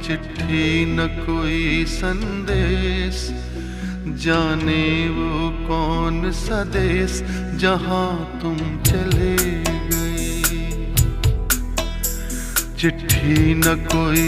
चिट्ठी न कोई संदेश, जाने वो कौन सा देश जहां तुम चले गए। चिट्ठी न कोई